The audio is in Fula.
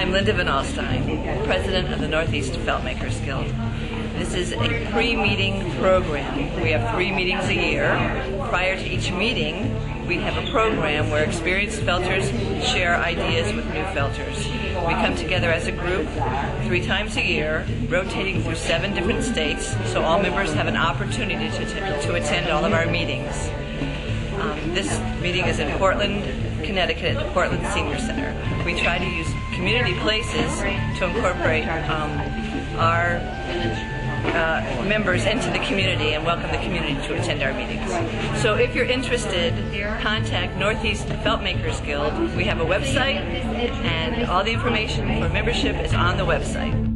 I'm Linda Van Alstyne, President of the Northeast Feltmakers Guild. This is a pre-meeting program. We have 3 meetings a year. Prior to each meeting, we have a program where experienced felters share ideas with new felters. We come together as a group 3 times a year, rotating through 7 different states, so all members have an opportunity to attend all of our meetings. This meeting is in Portland, Connecticut, at the Portland Senior Center. We try to use community places to incorporate our members into the community and welcome the community to attend our meetings. So if you're interested, contact Northeast Feltmakers Guild. We have a website and all the information for membership is on the website.